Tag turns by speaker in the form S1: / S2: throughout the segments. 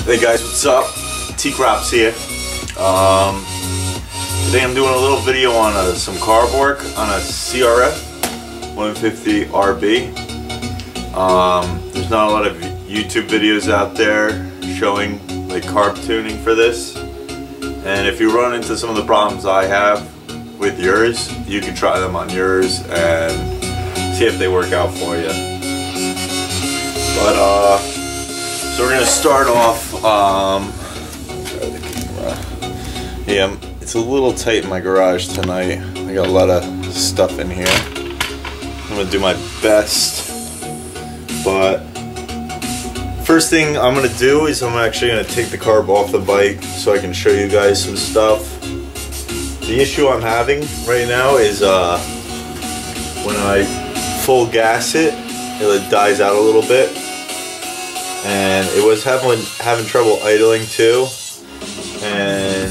S1: Hey guys, what's up? T-Crops here. Today I'm doing a little video on some carb work on a crf150rb. There's not a lot of YouTube videos out there showing like carb tuning for this, and if you run into some of the problems I have with yours, you can try them on yours and see if they work out for you. But so we're gonna start off. Yeah, it's a little tight in my garage tonight. I got a lot of stuff in here. I'm gonna do my best, but first thing I'm gonna do is I'm actually gonna take the carb off the bike so I can show you guys some stuff. The issue I'm having right now is when I full gas it dies out a little bit, and it was having trouble idling too. And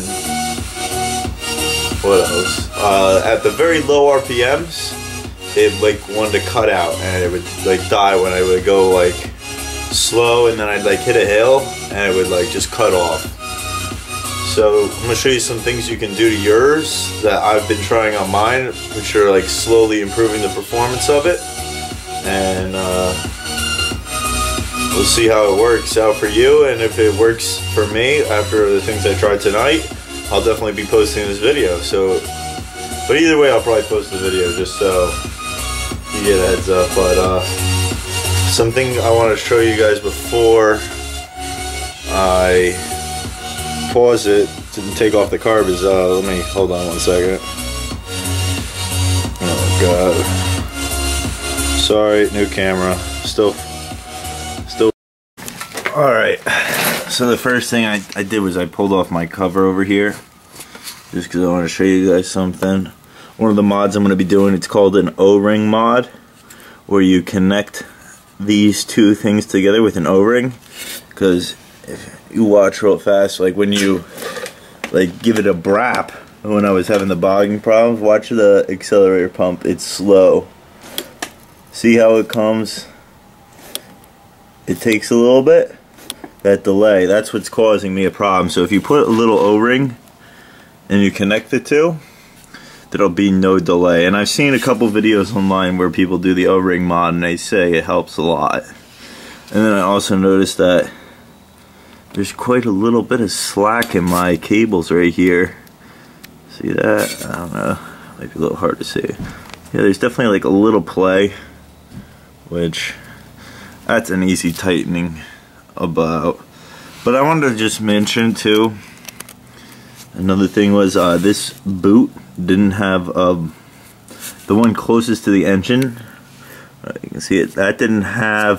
S1: what else? At the very low RPMs, it like wanted to cut out, and it would like die when I would go like slow, and then I'd like hit a hill and it would like just cut off. So I'm gonna show you some things you can do to yours that I've been trying on mine, which are like slowly improving the performance of it, and we'll see how it works out for you. And if it works for me after the things I tried tonight, I'll definitely be posting this video. So, but either way, I'll probably post the video just so you get a heads up. But something I want to show you guys before I pause it to take off the carb is let me hold on one second. Oh god, sorry, new camera. Still. Alright, so the first thing I did was I pulled off my cover over here just because I want to show you guys something. One of the mods I'm going to be doing, it's called an O-ring mod, where you connect these two things together with an O-ring. Because if you watch real fast, like when you like give it a brap, when I was having the bogging problems, watch the accelerator pump, it's slow. See how it comes? It takes a little bit. That delay, that's what's causing me a problem. So if you put a little O-ring and you connect the two, there'll be no delay. And I've seen a couple videos online where people do the O-ring mod and they say it helps a lot. And then I also noticed that there's quite a little bit of slack in my cables right here. See that? I don't know, might be a little hard to see. Yeah, there's definitely like a little play, which that's an easy tightening about. But I wanted to just mention too, another thing was this boot didn't have the one closest to the engine, you can see it, that didn't have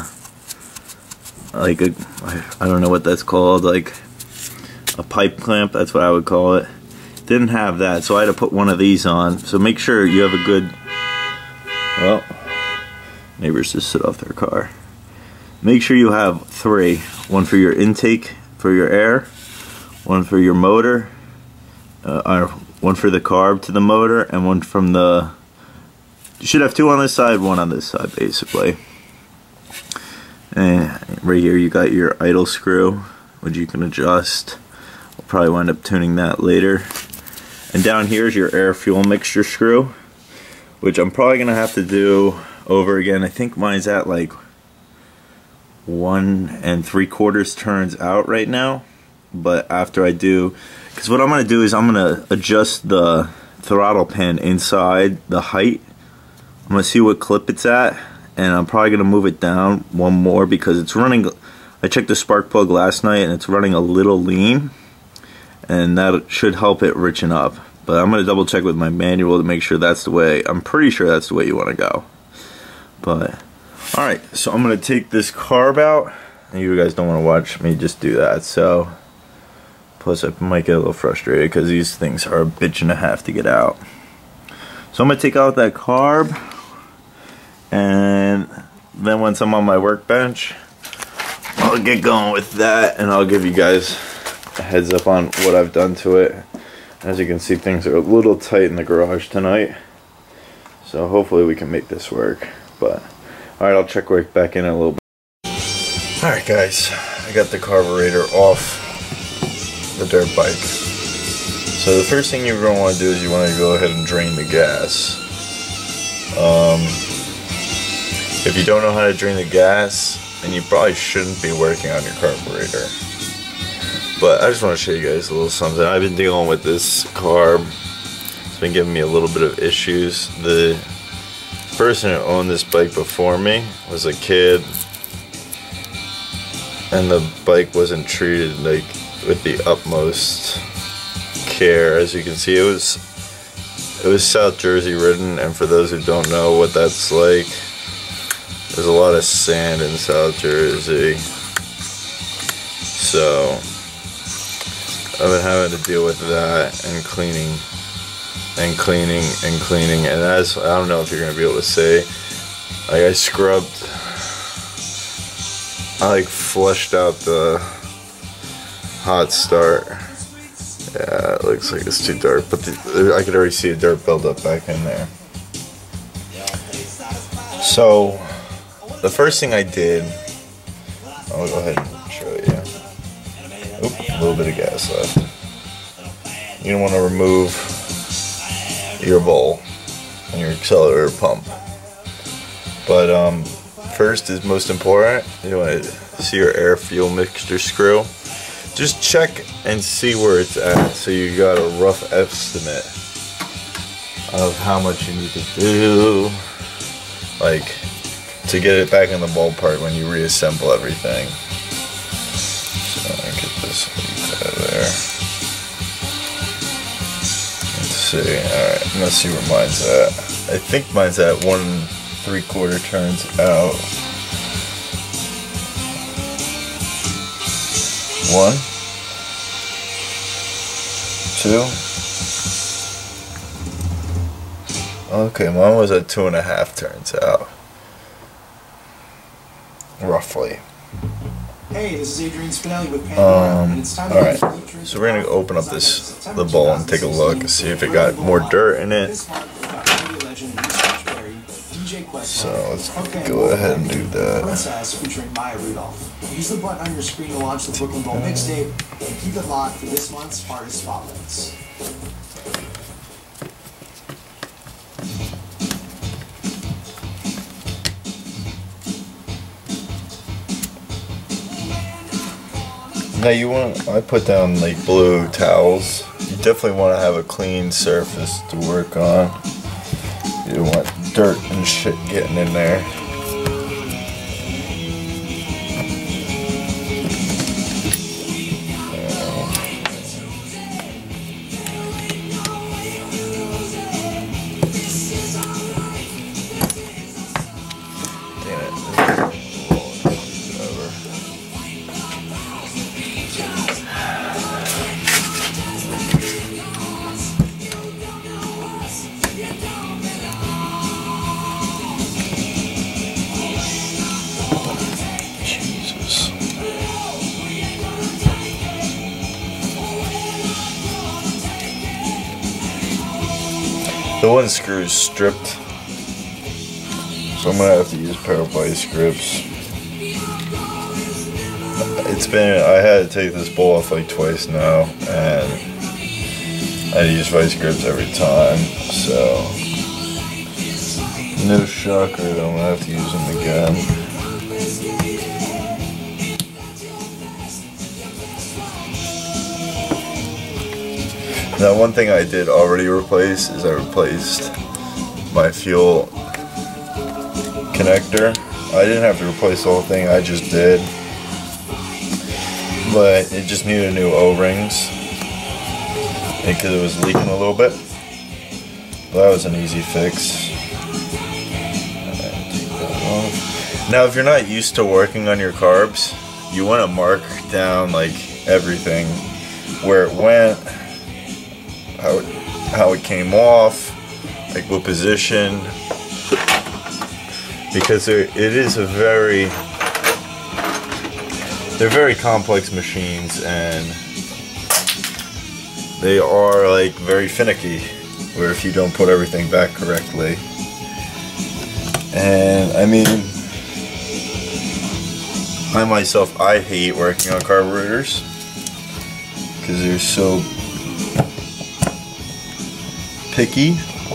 S1: like a, I don't know what that's called, like a pipe clamp, that's what I would call it. Didn't have that, so I had to put one of these on. So make sure you have a good, well, neighbors just sit off their car. Make sure you have three. One for your intake, for your air, one for your motor, one for the carb to the motor, and one from the, you should have two on this side, one on this side basically. And right here you got your idle screw, which you can adjust. We'll probably wind up tuning that later. And down here is your air fuel mixture screw, which I'm probably going to have to do over again. I think mine's at like 1 3/4 turns out right now, but after I do, because what I'm going to do is I'm going to adjust the throttle pin inside the height. I'm going to see what clip it's at, and I'm probably going to move it down one more because it's running, I checked the spark plug last night and it's running a little lean, and that should help it richen up. But I'm going to double check with my manual to make sure that's the way, I'm pretty sure that's the way you want to go. But alright, so I'm going to take this carb out, and you guys don't want to watch me just do that, so plus I might get a little frustrated because these things are a bitch and a half to get out. So I'm going to take out that carb, and then once I'm on my workbench, I'll get going with that, and I'll give you guys a heads up on what I've done to it. As you can see, things are a little tight in the garage tonight, so hopefully we can make this work. But alright, I'll check back in a little bit. Alright guys, I I got the carburetor off the dirt bike. So the first thing you're going to want to do is you want to go ahead and drain the gas. If you don't know how to drain the gas, then you probably shouldn't be working on your carburetor. But I just want to show you guys a little something. I've been dealing with this carb. It's been giving me a little bit of issues. The person who owned this bike before me was a kid, and the bike wasn't treated like with the utmost care. As you can see, it was South Jersey ridden, and for those who don't know what that's like, there's a lot of sand in South Jersey. So I've been having to deal with that and cleaning and cleaning and cleaning, and that's, I don't know if you're gonna be able to say, like, I scrubbed, I like flushed out the hot start. Yeah, it looks like it's too dark, but I could already see a dirt buildup back in there. So the first thing I did, I'll go ahead and show you. Oop, a little bit of gas left. You're gonna want to remove your bowl and your accelerator pump. But first is most important, you want to see your air fuel mixture screw. Just check and see where it's at, so you got a rough estimate of how much you need to do, like, to get it back in the ballpark when you reassemble everything. So I get this out of there. Let's see. Alright, let's see where mine's at. I think mine's at 1 3/4 turns out. 1, 2. Okay, mine was at 2.5 turns out. Roughly.
S2: Hey, this is Adrian Spinelli with Pandora, and it's time.
S1: Alright, so we're gonna open up the bowl and take a look and see if it got more dirt in it. So let's go ahead and do that.
S2: Princess featuring Maya Rudolph. Use the button on your screen to launch the Brooklyn Bowl mixtape and keep it locked for this month's artist spotlights.
S1: Now I put down like blue towels. You definitely want to have a clean surface to work on. You don't want dirt and shit getting in there. The one screw is stripped, so I'm gonna have to use a pair of vice grips. I had to take this bowl off like twice now, and I use vice grips every time, so no shocker that I'm gonna have to use them again. Now, one thing I did already replace is I replaced my fuel connector. I didn't have to replace the whole thing, I just did. But it just needed new O-rings because it was leaking a little bit. But that was an easy fix. Now, if you're not used to working on your carbs, you want to mark down like everything, where it went, how it came off, like what position, because they're very complex machines, and they are like very finicky, where if you don't put everything back correctly. And I mean, I myself, I hate working on carburetors because they're so picky.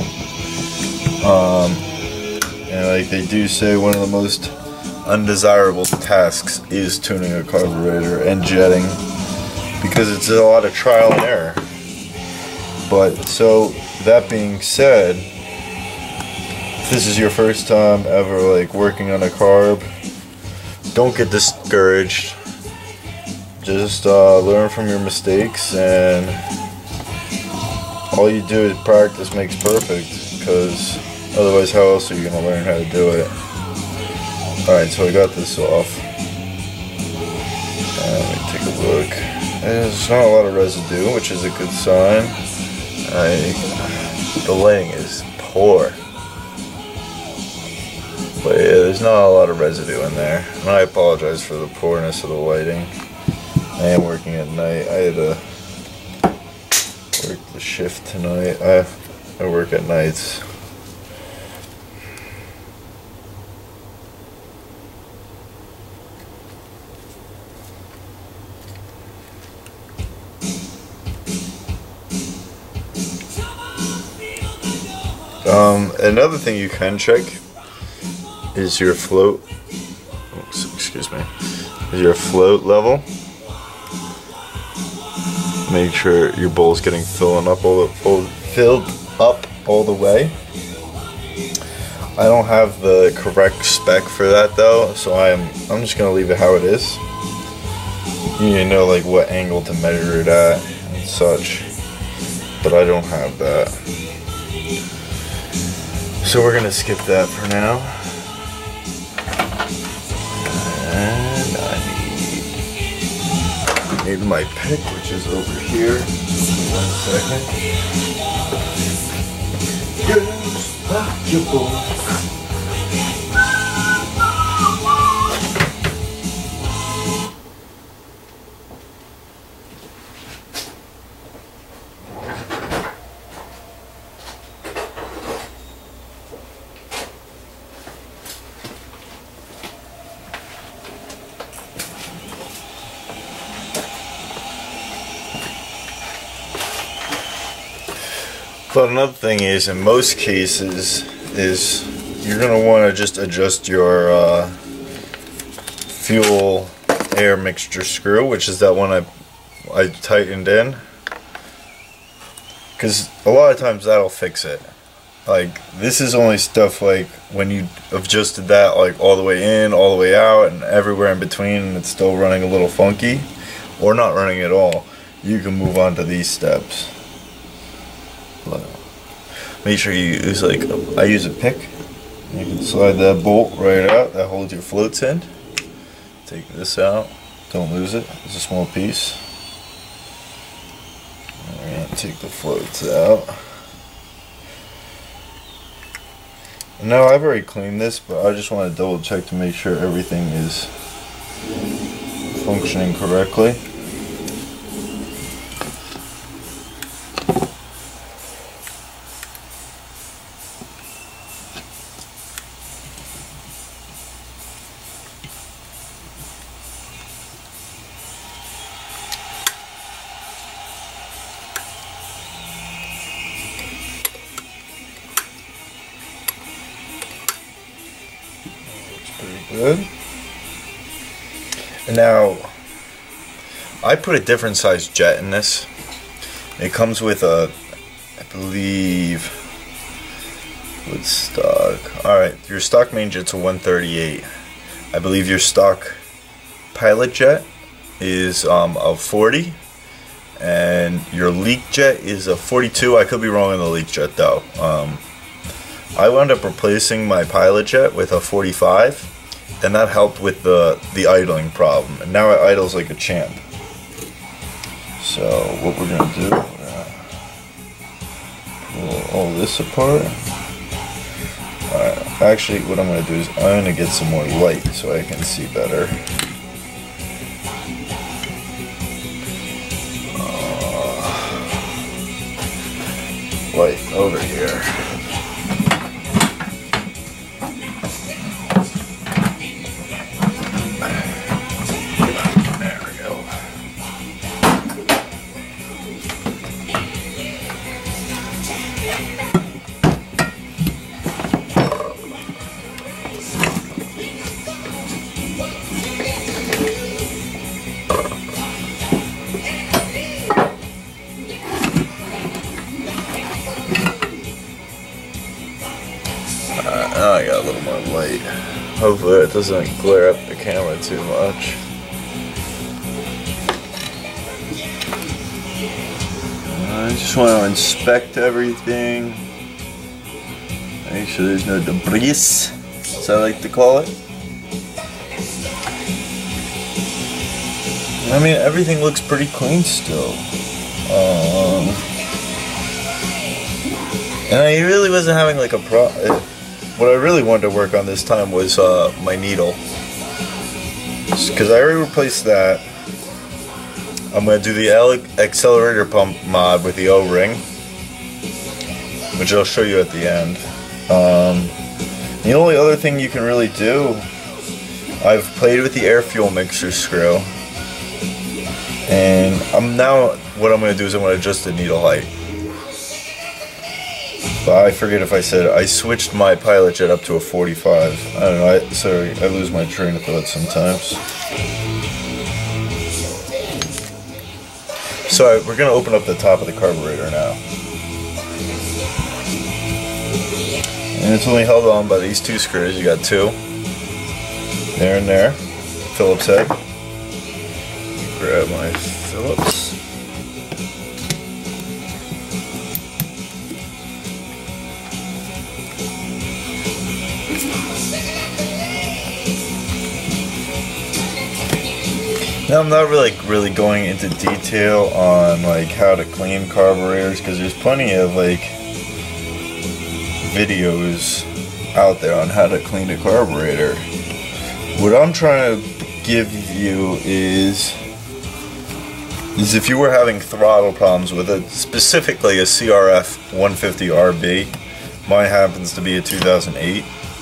S1: And like they do say, one of the most undesirable tasks is tuning a carburetor and jetting, because it's a lot of trial and error. But so that being said, if this is your first time ever like working on a carb, don't get discouraged. Just learn from your mistakes, and all you do is practice makes perfect, because otherwise how else are you going to learn how to do it? Alright, so I got this off. Let me take a look. There's not a lot of residue, which is a good sign. The lighting is poor. But yeah, there's not a lot of residue in there. And I apologize for the poorness of the lighting. I am working at night. I had to work the shift tonight. I work at nights. Another thing you can check is your float. Excuse me. Is your float level. Make sure your bowl's getting filled up all the way. I don't have the correct spec for that though, so I'm just gonna leave it how it is. You need to know like what angle to measure it at and such, but I don't have that. So we're gonna skip that for now. And I need my pick, which is over here. 1 second. Goes back your boy. But another thing is, in most cases, is you're going to want to just adjust your fuel air mixture screw, which is that one I tightened in. Because a lot of times that'll fix it. Like, this is only stuff like when you adjusted that like all the way in, all the way out, and everywhere in between, and it's still running a little funky, or not running at all, you can move on to these steps. Make sure you use I use a pick. You can slide that bolt right out that holds your floats in. Take this out. Don't lose it. It's a small piece. Alright, take the floats out. And now I've already cleaned this, but I just want to double check to make sure everything is functioning correctly. Good. And now I put a different size jet in this. It comes with a, I believe, with stock. Alright, your stock main jet's a 138. I believe your stock pilot jet is a 40, and your leak jet is a 42. I could be wrong on the leak jet though. I wound up replacing my pilot jet with a 45. And that helped with the idling problem. And now it idles like a champ. So what we're going to do, we're going to pull all this apart. Alright, actually what I'm going to do is I'm going to get some more light so I can see better. Light over here. Hopefully it doesn't glare up the camera too much. I just want to inspect everything. Make sure there's no debris, as I like to call it. I mean, everything looks pretty clean still. And I really wasn't having like a problem. What I really wanted to work on this time was my needle. Because I already replaced that. I'm going to do the accelerator pump mod with the O-ring, which I'll show you at the end. The only other thing you can really do, I've played with the air fuel mixer screw, and what I'm going to do is I'm going to adjust the needle height. But I forget if I said I switched my pilot jet up to a 45. I don't know, sorry, I lose my train of thought sometimes. So we're going to open up the top of the carburetor now. And it's only held on by these two screws. You got two. There and there. Phillips head. Grab my Phillips. Now I'm not really going into detail on like how to clean carburetors, because there's plenty of like videos out there on how to clean a carburetor. What I'm trying to give you is if you were having throttle problems with it, specifically a crf150rb, mine happens to be a 2008.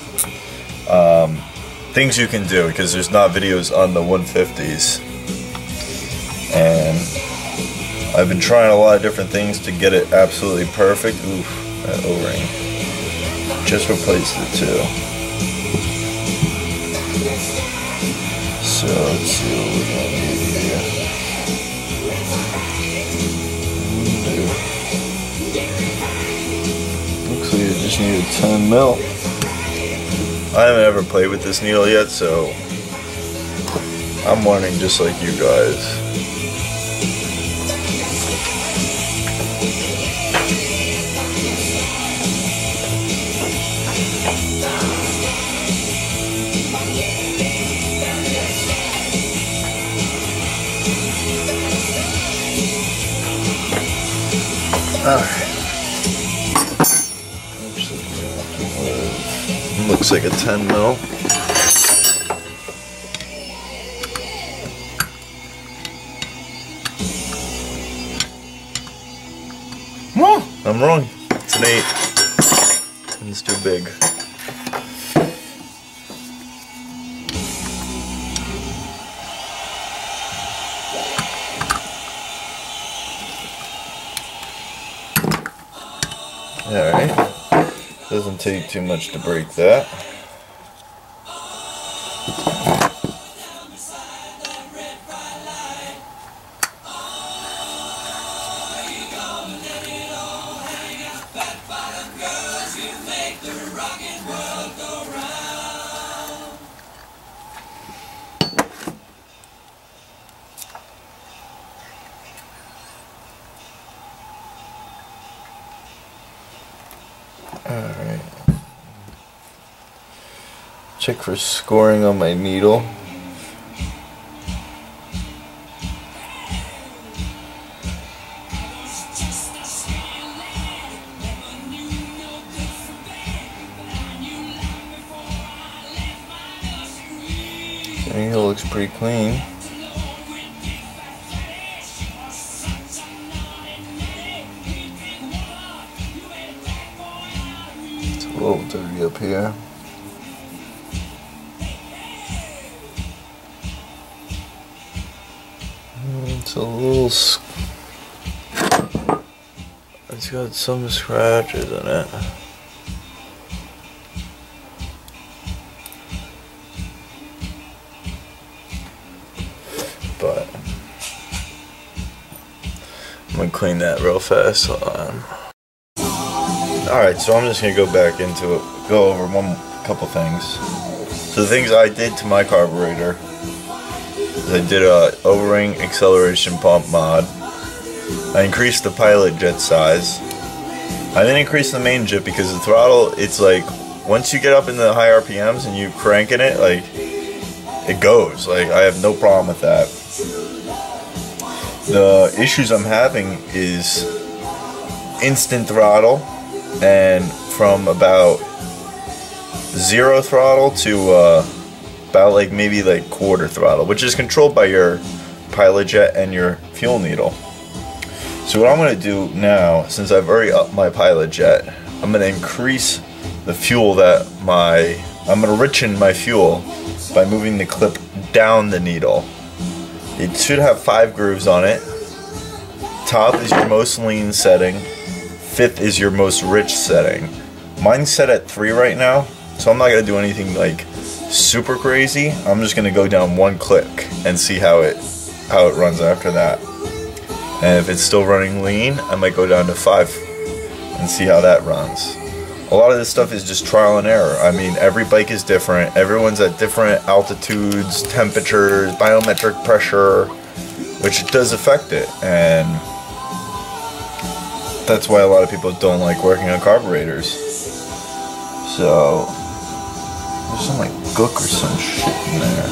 S1: Things you can do, because there's not videos on the 150s. And I've been trying a lot of different things to get it absolutely perfect. Oof, that O-ring. Just replaced it too. So let's see what we're going to need here. Looks like it just needed 10 mil. I haven't ever played with this needle yet, so I'm learning just like you guys. Alright. Looks like a 10 mil. No, I'm wrong. It's an 8. It's too big. Alright, doesn't take too much to break that. Alright. Check for scoring on my needle. The needle looks pretty clean. It's a little dirty up here. It's a little. It's got some scratches in it. But I'm gonna clean that real fast. Hold on. Alright, so I'm just gonna go back into it, go over couple things. So the things I did to my carburetor is I did a O-ring acceleration pump mod. I increased the pilot jet size. I didn't increase the main jet because the throttle, it's like, once you get up in the high RPMs and you cranking it, like, it goes. Like, I have no problem with that. The issues I'm having is instant throttle, and from about 0 throttle to about like maybe like quarter throttle, which is controlled by your pilot jet and your fuel needle. So what I'm going to do now, since I've already upped my pilot jet, I'm going to increase the fuel that I'm going to richen my fuel by moving the clip down the needle. It should have 5 grooves on it. Top is your most lean setting. 5th is your most rich setting. Mine's set at 3 right now, so I'm not going to do anything like super crazy. I'm just going to go down 1 click and see how it runs after that. And if it's still running lean, I might go down to 5 and see how that runs. A lot of this stuff is just trial and error. I mean, every bike is different. Everyone's at different altitudes, temperatures, biometric pressure, which does affect it. And that's why a lot of people don't like working on carburetors. So, there's some like gook or some shit in there.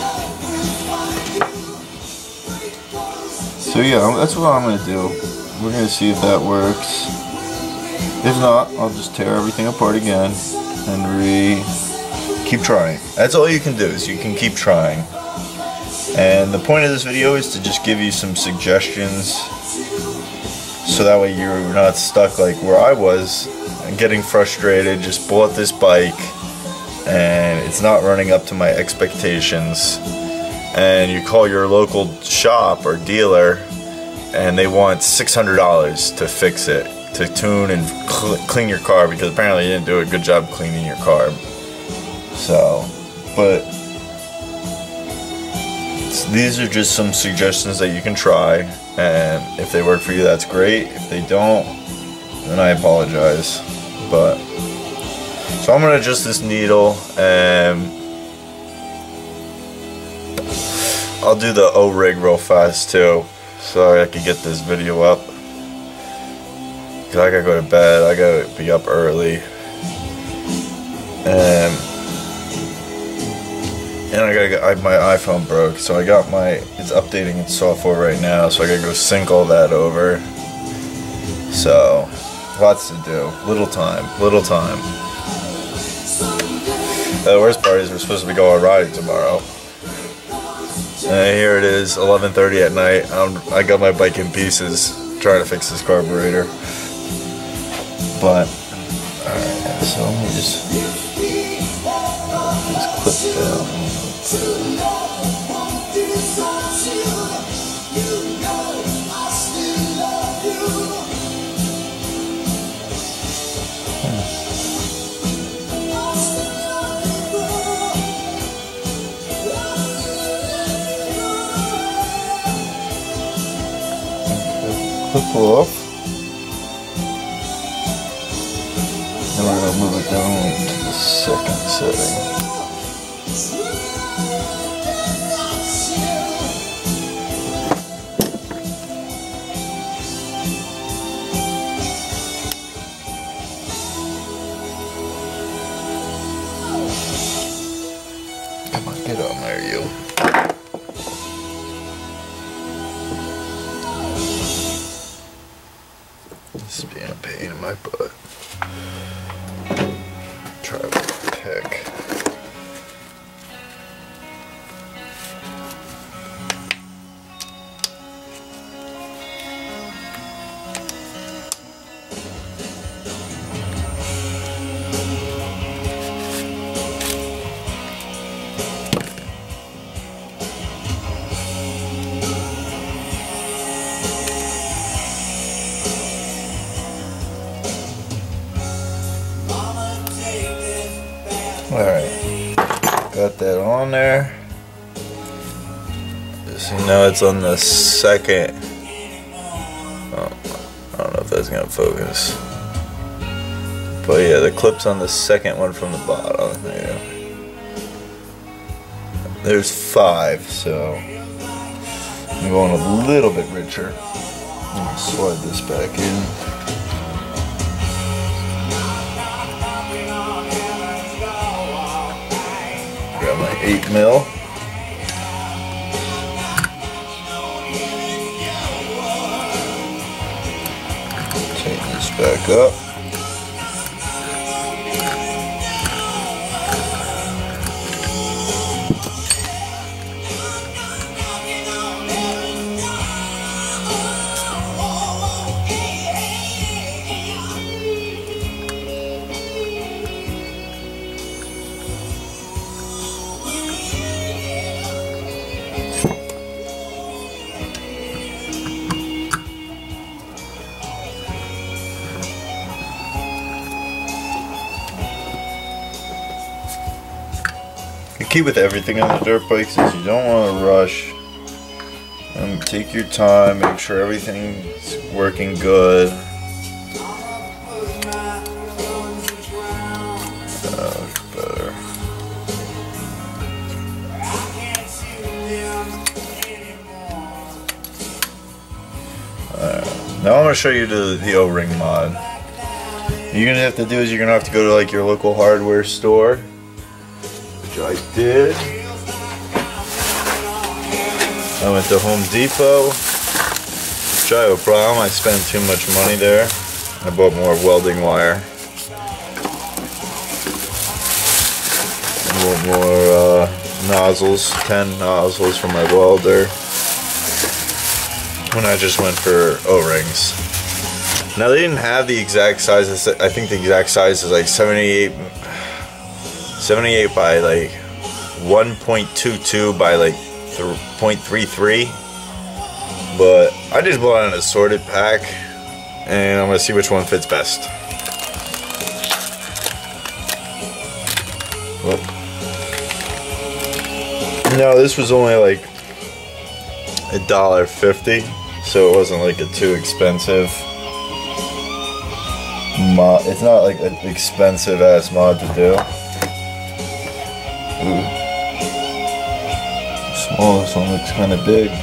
S1: So yeah, that's what I'm gonna do. We're gonna see if that works. If not, I'll just tear everything apart again and keep trying. That's all you can do, is you can keep trying. And the point of this video is to just give you some suggestions, so that way you're not stuck like where I was and getting frustrated. Just bought this bike and it's not running up to my expectations, and you call your local shop or dealer and they want $600 to fix it, to tune and clean your car, because apparently you didn't do a good job cleaning your car. So, but these are just some suggestions that you can try, and if they work for you, that's great. If they don't, then I apologize. But so I'm gonna adjust this needle, and I'll do the O-ring real fast too, so I can get this video up. Cause I gotta go to bed. I gotta be up early, and I gotta get, my iPhone broke, so I got it's updating its software right now, so I gotta go sync all that over. So, lots to do. Little time. The worst part is we're supposed to be going riding tomorrow. And here it is, 11:30 at night. I got my bike in pieces, trying to fix this carburetor. But, alright, so let me just clip down. Clip off. Then we're going to move it down to the 2nd setting. Come on, get on there, you. This is being a pain in my butt. Try with a pick. Alright, got that on there. So now it's on the 2nd. Oh, I don't know if that's gonna focus. But yeah, the clip's on the 2nd one from the bottom. Yeah. there's 5, so I'm going a little bit richer. I'm gonna slide this back in. Grab my 8 mil. Take this back up. The key with everything on the dirt bikes is you don't want to rush. Take your time, make sure everything's working good. Better. Now I'm going to show you the O-ring mod. You're going to have to do is you're going to have to go to like your local hardware store, which I did. I went to Home Depot, which I have a problem. I spent too much money there. I bought more welding wire. I bought more nozzles, 10 nozzles for my welder. When I just went for O-rings. Now they didn't have the exact size. I think the exact size is like 78 by like 1.22 by like 0.33. But I just bought an assorted pack, and I'm gonna see which one fits best. Whoop. No, this was only like $1.50. So it wasn't like a too expensive mod. It's not like an expensive ass mod to do. Ooh. Smallest one looks kind of big.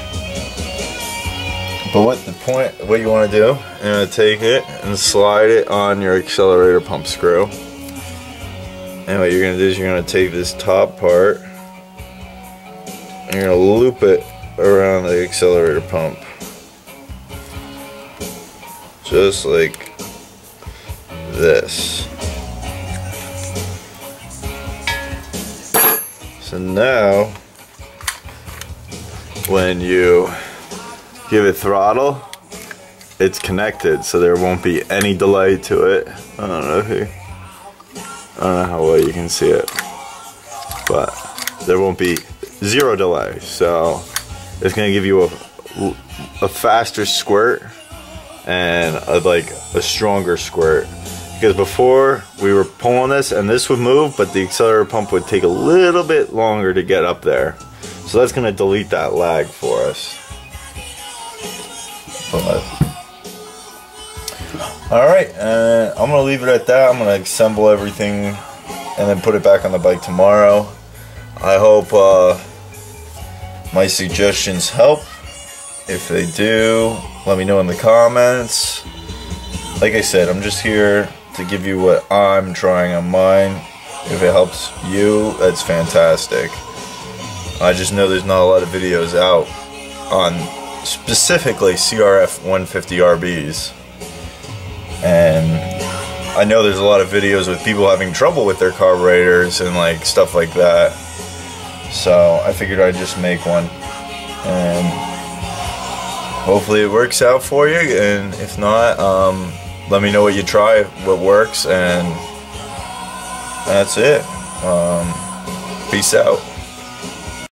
S1: But what you want to do, you're going to take it and slide it on your accelerator pump screw. And what you're going to do is you're going to take this top part and you're going to loop it around the accelerator pump. Just like this. So now, when you give it throttle, it's connected, so there won't be any delay to it. I don't know how well you can see it, but there won't be zero delay. So it's gonna give you a faster squirt and a stronger squirt, because before we were pulling this and this would move, but the accelerator pump would take a little bit longer to get up there. So that's going to delete that lag for us. Alright, I'm going to leave it at that. I'm going to assemble everything and then put it back on the bike tomorrow. I hope my suggestions help. If they do, let me know in the comments. Like I said, I'm just here to give you what I'm trying on mine. If it helps you, that's fantastic. I just know there's not a lot of videos out on specifically crf150rbs. And I know there's a lot of videos with people having trouble with their carburetors and like stuff like that. So I figured I'd just make one. And hopefully it works out for you, and if not, let me know what you try, what works, and that's it. Peace out.